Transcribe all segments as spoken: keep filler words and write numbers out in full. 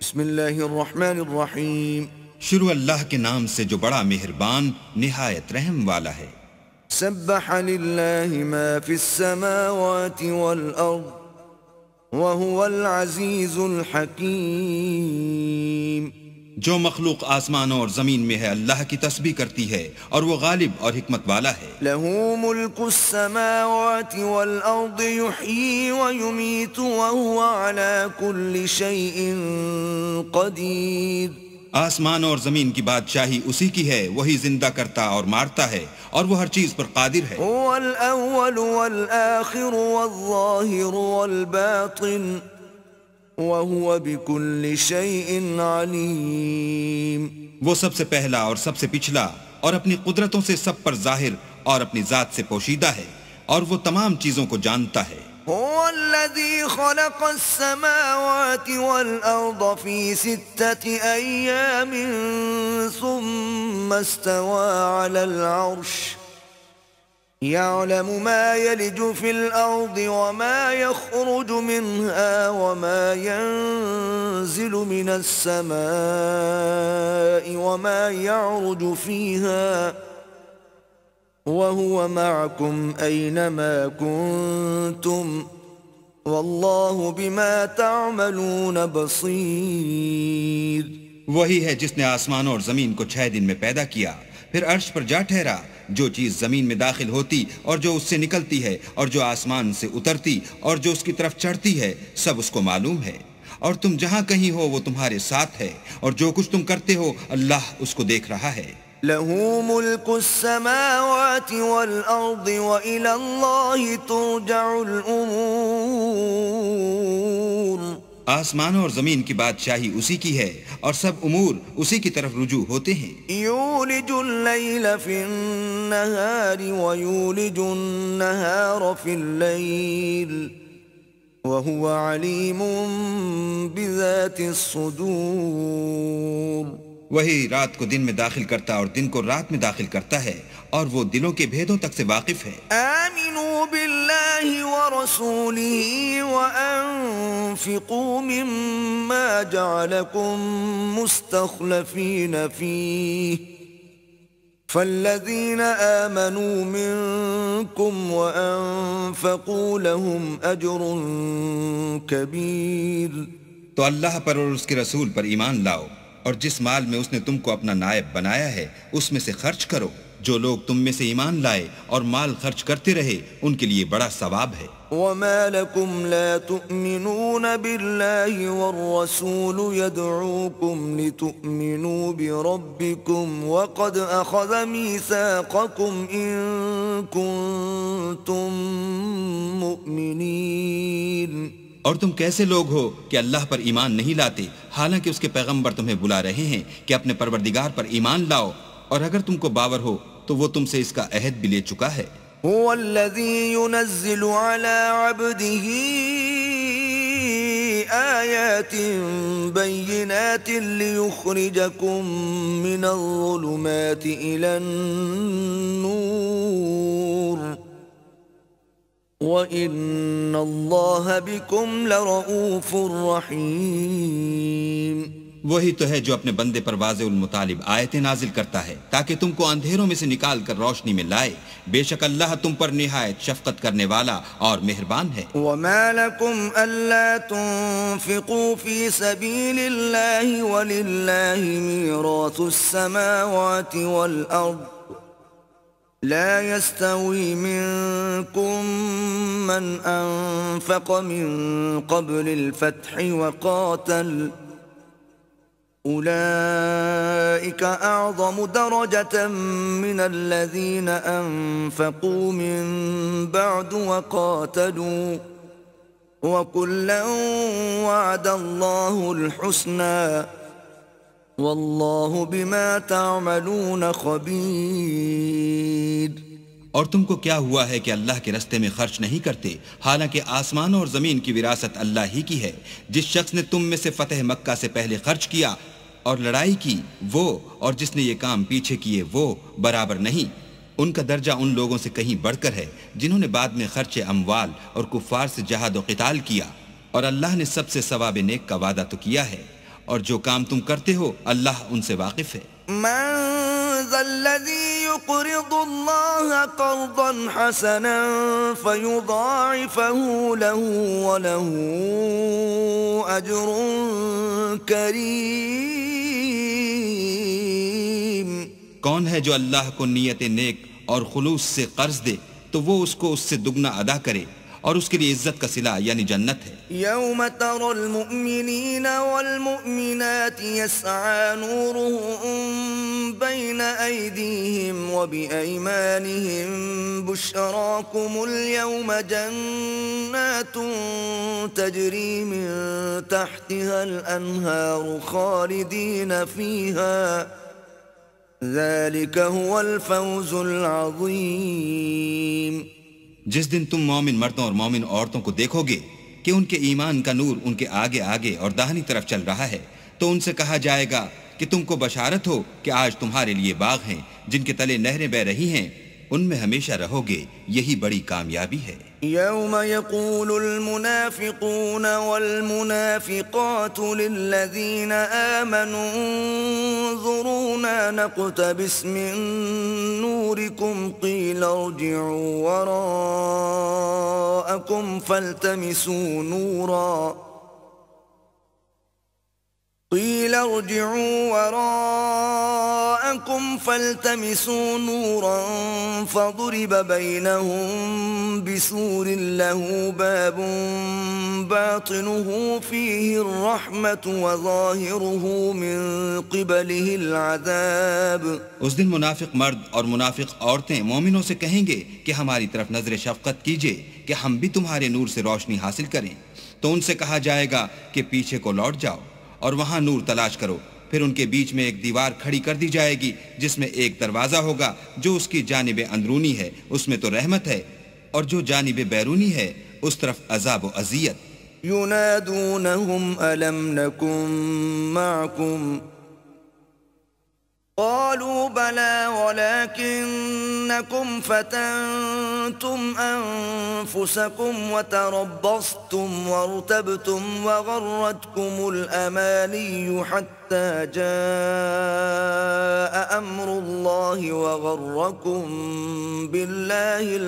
بسم اللہ الرحمن الرحیم. شروع اللہ کے نام سے جو بڑا مہربان نہایت رحم والا ہے. سبح للہ ما فی السماوات والارض وهو العزیز الحکیم. جو مخلوق آسمانوں اور زمین میں ہے اللہ کی تسبیح کرتی ہے اور وہ غالب اور حکمت والا ہے. لہ ملک السماوات والارض یحیی ویمیت وهو على كل شیء قدیر. آسمانوں اور زمین کی بادشاہی اسی کی ہے، وہی زندہ کرتا اور مارتا ہے اور وہ ہر چیز پر قادر ہے. هو الاول والآخر والظاہر والباطن وَهُوَ بِكُلِّ شَيْءٍ عَلِيمٌ. وہ سب سے پہلا اور سب سے پچھلا اور اپنی قدرتوں سے سب پر ظاہر اور اپنی ذات سے پوشیدہ ہے اور وہ تمام چیزوں کو جانتا ہے. هو الذي خلق السماوات والأرض في ستة أيام ثم استوى على العرش يعلم ما يلج في الأرض وما يخرج منها وما ينزل من السماء وما يعرج فيها وهو معكم أينما كنتم والله بما تعملون بصير. وہی ہے جس نے آسمانوں اور زمین کو چھ دن میں پیدا کیا، پھر عرش پر جا ٹھہرا. جو چیز زمین میں داخل ہوتی اور جو اس سے نکلتی ہے اور جو آسمان سے اترتی اور جو اس کی طرف چڑھتی ہے سب اس کو معلوم ہے. اور تم جہاں کہیں ہو وہ تمہارے ساتھ ہے اور جو کچھ تم کرتے ہو اللہ اس کو دیکھ رہا ہے. لَهُ مُلْكُ السَّمَاوَاتِ وَالْأَرْضِ وَإِلَى اللَّهِ تُرْجَعُ الْأُمُورُ. آسمانوں اور زمین کی بادشاہی اسی کی ہے اور سب امور اسی کی طرف رجوع ہوتے ہیں. یولج اللیل فی النہار ویولج النہار فی اللیل وہو علیم بذات الصدور. وہی رات کو دن میں داخل کرتا اور دن کو رات میں داخل کرتا ہے اور وہ دلوں کے بھیدوں تک سے واقف ہے. آمنوا باللہ ورسولہ وانفقوا مما جعلکم مستخلفین فیہ فالذین آمنوا منکم وانفقوا لهم اجر کبیر. تو اللہ پر اور اس کے رسول پر ایمان لاؤ اور جس مال میں اس نے تم کو اپنا نائب بنایا ہے اس میں سے خرچ کرو. جو لوگ تم میں سے ایمان لائے اور مال خرچ کرتے رہے ان کے لیے بڑا ثواب ہے. وَمَا لَكُمْ لَا تُؤْمِنُونَ بِاللَّهِ وَالرَّسُولُ يَدْعُوكُمْ لِتُؤْمِنُوا بِرَبِّكُمْ وَقَدْ أَخَذَ مِيثَاقَكُمْ إِن كُنتُم مُؤْمِنِينَ. اور تم کیسے لوگ ہو کہ اللہ پر ایمان نہیں لاتے حالانکہ اس کے پیغمبر تمہیں بلا رہے ہیں کہ اپنے پروردگار پر ایمان لاؤ، اور اگر تم کو باور ہو تو وہ تم سے اس کا عہد بھی لے چکا ہے. هو الذي ينزل على عبده آيات بينات ليخرجكم من الظلمات إلى النور وَإِنَّ اللَّهَ بِكُمْ لَرَؤُوفٌ رَحِيمٌ. وہی تو ہے جو اپنے بندے پر واضح المطالب آیتیں نازل کرتا ہے تاکہ تم کو اندھیروں میں سے نکال کر روشنی میں لائے. بے شک اللہ تم پر نہایت شفقت کرنے والا اور مہربان ہے. وَمَا لَكُمْ أَلَّا تُنْفِقُوا فِي سَبِيلِ اللَّهِ وَلِلَّهِ مِيرَاثُ السَّمَاوَاتِ وَالْأَرْضِ لا يستوي منكم من أنفق من قبل الفتح وقاتل أولئك أعظم درجة من الذين أنفقوا من بعد وقاتلوا وكلا وعد الله الحسنى واللہ بما تعملون خبیر. اور تم کو کیا ہوا ہے کہ اللہ کے رستے میں خرچ نہیں کرتے حالانکہ آسمانوں اور زمین کی وراثت اللہ ہی کی ہے. جس شخص نے تم میں سے فتح مکہ سے پہلے خرچ کیا اور لڑائی کی وہ اور جس نے یہ کام پیچھے کیے وہ برابر نہیں. ان کا درجہ ان لوگوں سے کہیں بڑھ کر ہے جنہوں نے بعد میں خرچ اموال اور کفار سے جہاد و قتال کیا، اور اللہ نے سب سے ثواب نیک کا وعدہ تو کیا ہے اور جو کام تم کرتے ہو اللہ ان سے واقف ہے۔ من ذا الذي يقرض الله قرضا حسنا فيضاعفه له وله أجر كريم۔ کون ہے جو اللہ کو نیت نیک اور خلوص سے قرض دے تو وہ اس کو اس سے دگنا ادا کرے اور اس کے لیے عزت کا صلہ یعنی جنت ہے۔ یوم ترى المؤمنین والمؤمنات يسعى نورهم بين أيديهم وبأيمانهم بشراكم اليوم جنات تجري من تحتها الأنهار خالدين فيها ذلك هو الفوز العظيم۔ جس دن تم مومن مردوں اور مومن عورتوں کو دیکھو گے کہ ان کے ایمان کا نور ان کے آگے آگے اور داہنی طرف چل رہا ہے تو ان سے کہا جائے گا کہ تم کو بشارت ہو کہ آج تمہارے لیے باغ ہیں جن کے تلے نہریں بہ رہی ہیں، ان میں ہمیشہ رہو گے، یہی بڑی کامیابی ہے۔ یوم یقول المنافقون والمنافقات للذین آمنوا انظرونا نقتبس من نورکم قیل ارجعوا وراءکم فالتمسوا نورا قیل ارجعوا وراءکم فالتمسوا نورا فضرب بینہم بسور له باب باطنه فيه الرحمة وظاهره من قبله العذاب۔ اس دن منافق مرد اور منافق عورتیں مومنوں سے کہیں گے کہ ہماری طرف نظر شفقت کیجئے کہ ہم بھی تمہارے نور سے روشنی حاصل کریں، تو ان سے کہا جائے گا کہ پیچھے کو لوٹ جاؤ اور وہاں نور تلاش کرو، پھر ان کے بیچ میں ایک دیوار کھڑی کر دی جائے گی جس میں ایک دروازہ ہوگا، جو اس کی جانب اندرونی ہے اس میں تو رحمت ہے اور جو جانب بیرونی ہے اس طرف عذاب و اذیت۔ ینادونہم الم نکن معکم قالوا بلى ولكنكم فتنتم أنفسكم وتربصتم وارتبتم وغرتكم الأماني حتى جاء أمر الله وغركم بالله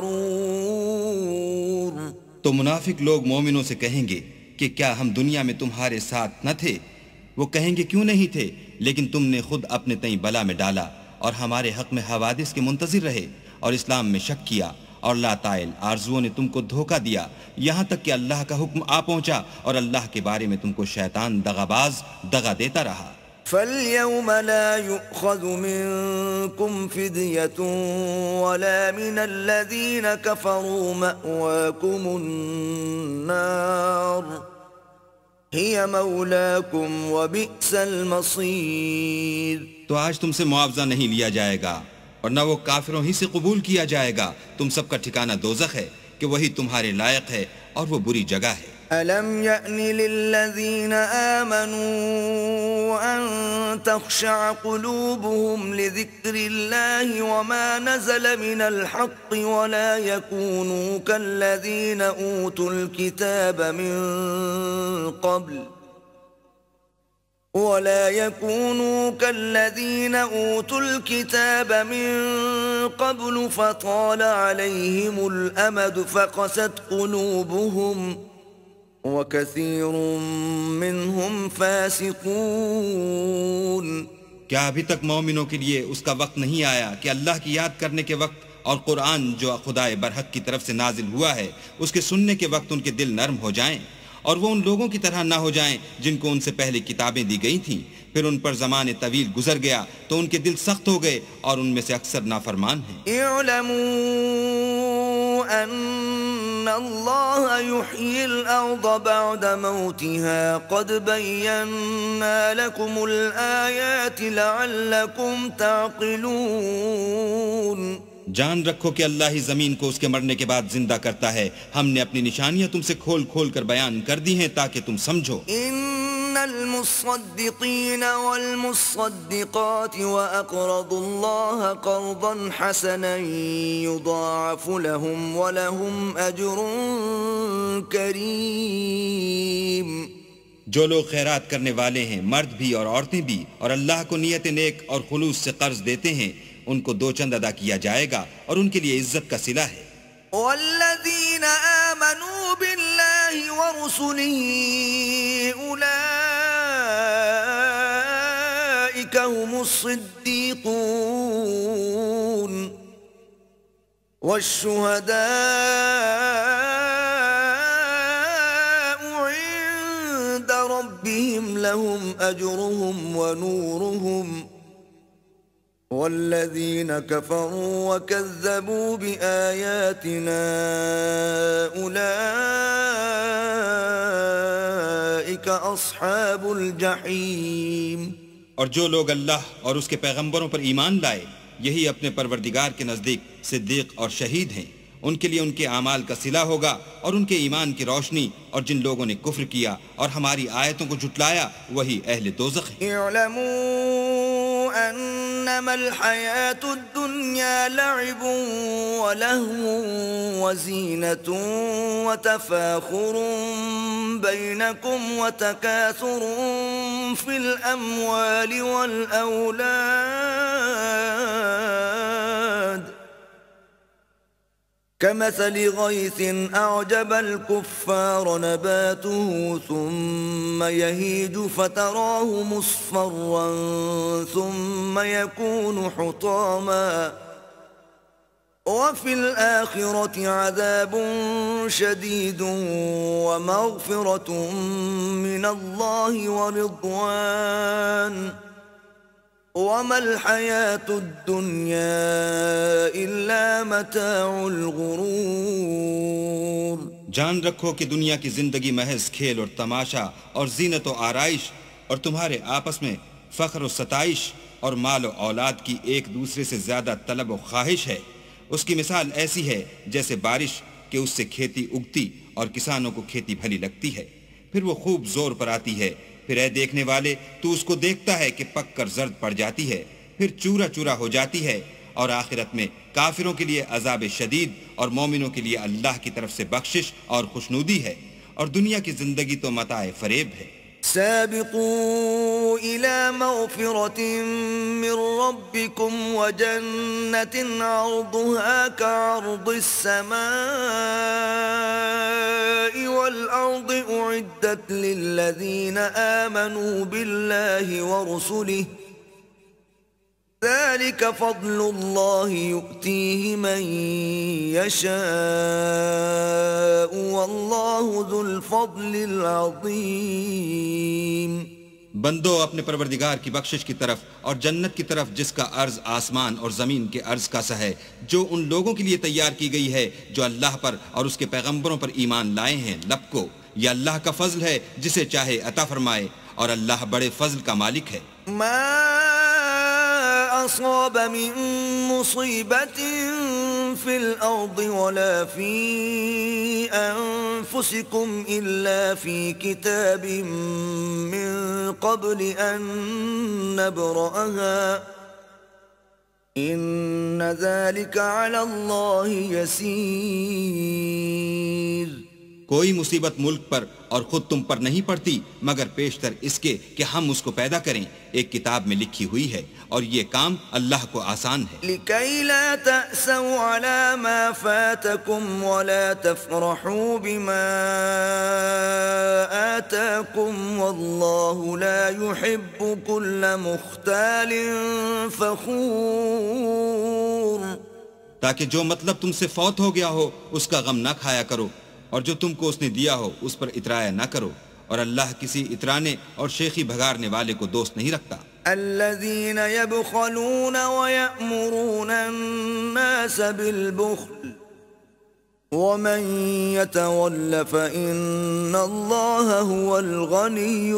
الغرور۔ تو منافق لوگ مومنوں سے کہیں گے کہ کیا ہم دنیا میں تمہارے ساتھ نہ تھے؟ وہ کہیں گے کیوں نہیں تھے، لیکن تم نے خود اپنے تئیں بلا میں ڈالا اور ہمارے حق میں حوادث کے منتظر رہے اور اسلام میں شک کیا اور لا طائل آرزوؤں نے تم کو دھوکہ دیا، یہاں تک کہ اللہ کا حکم آ پہنچا اور اللہ کے بارے میں تم کو شیطان دغاباز دغا دیتا رہا۔ فَالْيَوْمَ لَا يُؤْخَذُ مِنْكُمْ فِدْيَةٌ وَلَا مِنَ الَّذِينَ كَفَرُوا مَأْوَاكُمُ النَّارُ هِيَ مَوْلَاكُمْ وَبِئْسَ الْمَصِيرُ۔ تو آج تم سے معاوضہ نہیں لیا جائے گا اور نہ وہ کافروں ہی سے قبول کیا جائے گا، تم سب کا ٹھکانہ دوزخ ہے کہ وہی تمہارے لائق ہے اور وہ بری جگہ ہے۔ أَلَمْ يَأْنِ لِلَّذِينَ آمَنُوا أَن تَخْشَعَ قُلُوبُهُمْ لِذِكْرِ اللَّهِ وَمَا نَزَلَ مِنَ الْحَقِّ وَلَا يَكُونُوا كَالَّذِينَ أُوتُوا الْكِتَابَ مِن قَبْلُ وَلَا يَكُونُوا كَالَّذِينَ أُوتُوا الْكِتَابَ مِن قَبْلُ فَطَالَ عَلَيْهِمُ الْأَمَدُ فَقَسَتْ قُلُوبُهُمْ وَكَثِيرٌ مِّنْهُمْ فَاسِقُونَ۔ کیا ابھی تک مومنوں کے لیے اس کا وقت نہیں آیا کہ اللہ کی یاد کرنے کے وقت اور قرآن جو خدائے برحق کی طرف سے نازل ہوا ہے اس کے سننے کے وقت ان کے دل نرم ہو جائیں اور وہ ان لوگوں کی طرح نہ ہو جائیں جن کو ان سے پہلے کتابیں دی گئی تھیں، پھر ان پر زمانے طویل گزر گیا تو ان کے دل سخت ہو گئے اور ان میں سے اکثر نافرمان ہیں۔ اعلموا ان اللہ یحیی الارض بعد موتها قد بینا لکم الآیات لعلکم تعقلون۔ جان رکھو کہ اللہ ہی زمین کو اس کے مرنے کے بعد زندہ کرتا ہے، ہم نے اپنی نشانیاں تم سے کھول کھول کر بیان کر دی ہیں تاکہ تم سمجھو۔ ان المصدقین والمصدقات واقرضوا اللہ قرضا حسنا یضاعف لهم ولهم اجر کریم۔ جو لوگ خیرات کرنے والے ہیں، مرد بھی اور عورتیں بھی، اور اللہ کو نیت نیک اور خلوص سے قرض دیتے ہیں، ان کو دو چند ادا کیا جائے گا اور ان کے لیے عزت کا صلہ ہے۔ والذین آمنوا باللہ ورسلہ اولئک هم الصدیقون والشہداء عند ربهم لهم أجرهم ونورهم والذین کفروا وکذبوا بآیاتنا اولئک اصحاب الجحیم۔ اور جو لوگ اللہ اور اس کے پیغمبروں پر ایمان لائے، یہی اپنے پروردگار کے نزدیک صدیق اور شہید ہیں، ان کے لیے ان کے اعمال کا صلہ ہوگا اور ان کے ایمان کی روشنی، اور جن لوگوں نے کفر کیا اور ہماری آیتوں کو جھٹلایا وہی اہل دوزخ ہیں۔ اعلموا انما الحیاة الدنیا لعب ولہو وزینة وتفاخر بینکم وتکاثر فی الاموال والاولاد كمثل غيث أعجب الكفار نباته ثم يهيج فتراه مصفرا ثم يكون حطاما وفي الآخرة عذاب شديد ومغفرة من الله ورضوان وَمَا الْحَيَاةُ الدُّنْيَا إِلَّا مَتَاعُ الْغُرُورِ۔ جان رکھو کہ دنیا کی زندگی محض کھیل اور تماشا اور زینت و آرائش اور تمہارے آپس میں فخر و ستائش اور مال و اولاد کی ایک دوسرے سے زیادہ طلب و خواہش ہے۔ اس کی مثال ایسی ہے جیسے بارش کہ اس سے کھیتی اگتی اور کسانوں کو کھیتی بھلی لگتی ہے، پھر وہ خوب زور پر آتی ہے، پھر اے دیکھنے والے تو اس کو دیکھتا ہے کہ پک کر زرد پڑ جاتی ہے، پھر چورا چورا ہو جاتی ہے، اور آخرت میں کافروں کے لیے عذاب شدید اور مومنوں کے لیے اللہ کی طرف سے بخشش اور خوشنودی ہے، اور دنیا کی زندگی تو متاع فریب ہے۔ سابقوا إلى مغفرة من ربكم وجنة عرضها كعرض السماء والأرض أعدت للذين آمنوا بالله ورسله ذلك فضل الله يؤتيه من يشاء والله ذو الفضل العظيم۔ بندو اپنے پروردگار کی بخشش کی طرف اور جنت کی طرف جس کا عرض آسمان اور زمین کے عرض کا سا ہے، جو ان لوگوں کے لیے تیار کی گئی ہے جو اللہ پر اور اس کے پیغمبروں پر ایمان لائے ہیں، لبکو یہ اللہ کا فضل ہے جسے چاہے عطا فرمائے، اور اللہ بڑے فضل کا مالک ہے۔ أصاب من مصيبة في الأرض ولا في أنفسكم إلا في كتاب من قبل أن نبرأها إن ذلك على الله يسير۔ کوئی مصیبت ملک پر اور خود تم پر نہیں پڑتی مگر پیشتر اس کے کہ ہم اس کو پیدا کریں، ایک کتاب میں لکھی ہوئی ہے، اور یہ کام اللہ کو آسان ہے۔ لِكَيْ لَا تَأْسَوْا عَلَى مَا فَاتَكُمْ وَلَا تَفْرَحُوا بِمَا آتَاكُمْ وَاللَّهُ لَا يُحِبُّ كُلَّ مُخْتَالٍ فَخُورٍ۔ تاکہ جو مطلب تم سے فوت ہو گیا ہو اس کا غم نہ کھایا کرو، اور جو تم کو اس نے دیا ہو اس پر اترایا نہ کرو، اور اللہ کسی اترانے اور شیخی بھگارنے والے کو دوست نہیں رکھتا۔ الذين يبخلون ويأمرون الناس بالبخل ومن يتول فإن الله هو الغني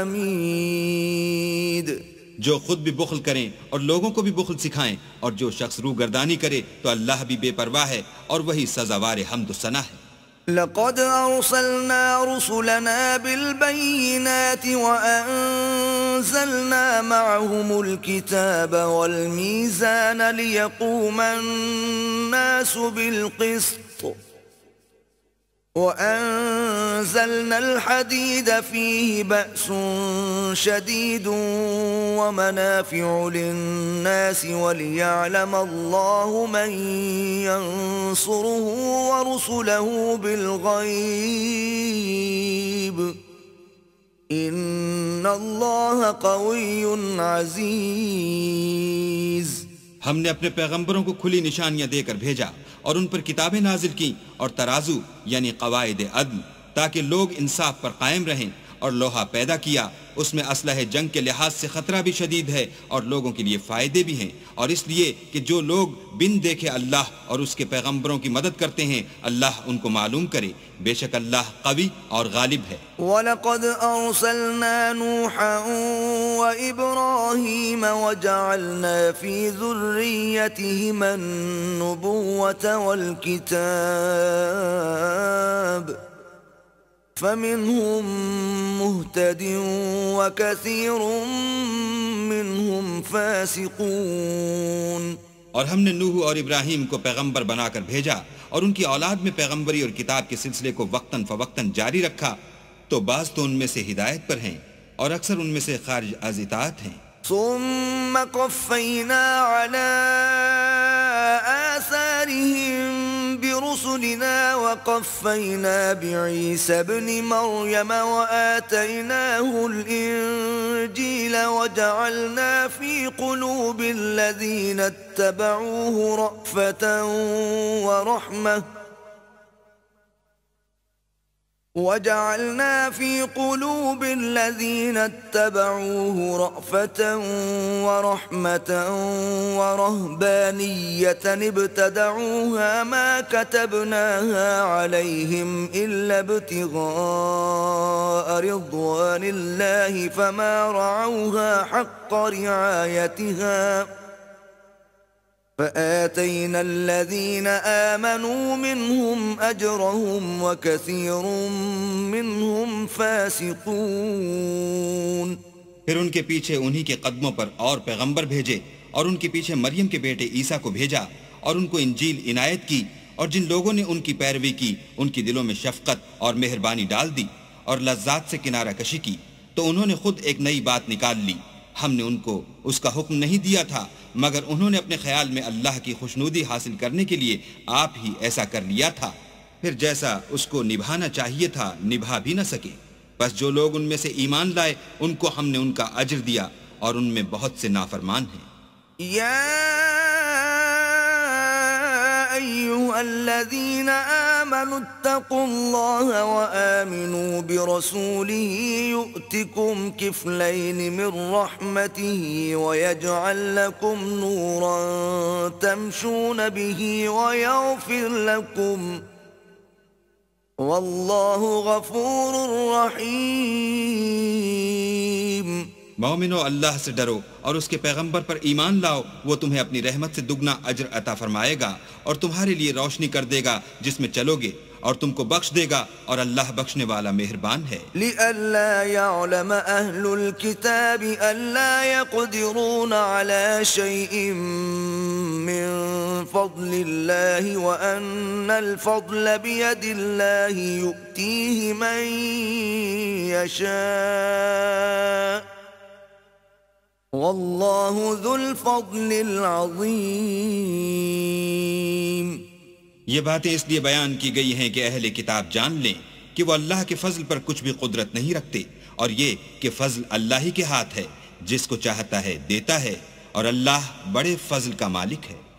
الحميد۔ جو خود بھی بخل کریں اور لوگوں کو بھی بخل سکھائیں، اور جو شخص روگردانی کرے تو اللہ بھی بے پرواہ ہے اور وہی سزاوار حمد و ثنا ہے۔ لقد أرسلنا رسلنا بالبينات وأنزلنا معهم الكتاب والميزان ليقوم الناس بالقسط وأنزلنا أنزلنا الحديد فيه بأس شديد ومنافع للناس وليعلم الله من ينصره ورسله بالغيب إن الله قوي عزيز. ہم نے اپنے پیغمبروں کو کھلی نشانیاں دے کر بھیجا اور ان پر کتابیں نازل کی اور ترازو یعنی قواعد عدل تاکہ لوگ انصاف پر قائم رہیں، اور لوہا پیدا کیا، اس میں اسلحہ جنگ کے لحاظ سے خطرہ بھی شدید ہے اور لوگوں کے لیے فائدے بھی ہیں، اور اس لیے کہ جو لوگ بن دیکھے اللہ اور اس کے پیغمبروں کی مدد کرتے ہیں اللہ ان کو معلوم کرے، بے شک اللہ قوی اور غالب ہے. وَلَقَدْ أَرْسَلْنَا نُوحًا وَإِبْرَاهِيمَ وَجَعَلْنَا فِي ذُرِّيَّتِهِمَا النُّبُوَّةَ وَالْكِتَابَ فَمِنْهُمْ مُهْتَدٍ وَكَثِيرٌ مِّنْهُمْ فَاسِقُونَ. اور ہم نے نوح اور ابراہیم کو پیغمبر بنا کر بھیجا اور ان کی اولاد میں پیغمبری اور کتاب کے سلسلے کو وقتاً فوقتاً جاری رکھا، تو بعض تو ان میں سے ہدایت پر ہیں اور اکثر ان میں سے خارج از اطاعت ہیں. ثم قفينا على آثارهم برسلنا وقفينا بعيسى ابن مريم وآتيناه الإنجيل وجعلنا في قلوب الذين اتبعوه رأفة ورحمة وَجَعَلْنَا فِي قُلُوبِ الَّذِينَ اتَّبَعُوهُ رَأْفَةً وَرَحْمَةً وَرَهْبَانِيَّةً ابْتَدَعُوهَا مَا كَتَبْنَاهَا عَلَيْهِمْ إِلَّا ابْتِغَاءَ رِضْوَانِ اللَّهِ فَمَا رَعَوْهَا حَقَّ رِعَايَتِهَا فَآتَيْنَا الَّذِينَ آمَنُوا مِنْهُمْ أَجْرَهُمْ وَكَثِيرٌ مِّنْهُمْ فَاسِقُونَ. پھر ان کے پیچھے انہی کے قدموں پر اور پیغمبر بھیجے اور ان کے پیچھے مریم کے بیٹے عیسیٰ کو بھیجا اور ان کو انجیل عنایت کی، اور جن لوگوں نے ان کی پیروی کی ان کی دلوں میں شفقت اور مہربانی ڈال دی اور لذات سے کنارہ کشی کی، تو انہوں نے خود ایک نئی بات نکال لی. ہم نے ان کو اس کا حکم نہیں دیا تھا مگر انہوں نے اپنے خیال میں اللہ کی خوشنودی حاصل کرنے کے لیے آپ ہی ایسا کر لیا تھا، پھر جیسا اس کو نبھانا چاہیے تھا نبھا بھی نہ سکے. بس جو لوگ ان میں سے ایمان لائے ان کو ہم نے ان کا اجر دیا اور ان میں بہت سے نافرمان ہیں. یا أيها الذين آمنوا اتقوا الله وآمنوا برسوله يؤتكم كفلين من رحمته ويجعل لكم نورا تمشون به ويغفر لكم والله غفور رحيم. مومنو اللہ سے ڈرو اور اس کے پیغمبر پر ایمان لاؤ، وہ تمہیں اپنی رحمت سے دگنا اجر عطا فرمائے گا اور تمہارے لیے روشنی کر دے گا جس میں چلو گے اور تم کو بخش دے گا، اور اللہ بخشنے والا مہربان ہے. لئلا يعلم أهل الكتاب ألا يقدرون على شيء من فضل الله وأن الفضل بيد الله يؤتيه من يشاء واللہ ذو الفضل العظیم. یہ باتیں اس لیے بیان کی گئی ہیں کہ اہل کتاب جان لیں کہ وہ اللہ کے فضل پر کچھ بھی قدرت نہیں رکھتے، اور یہ کہ فضل اللہ ہی کے ہاتھ ہے، جس کو چاہتا ہے دیتا ہے، اور اللہ بڑے فضل کا مالک ہے.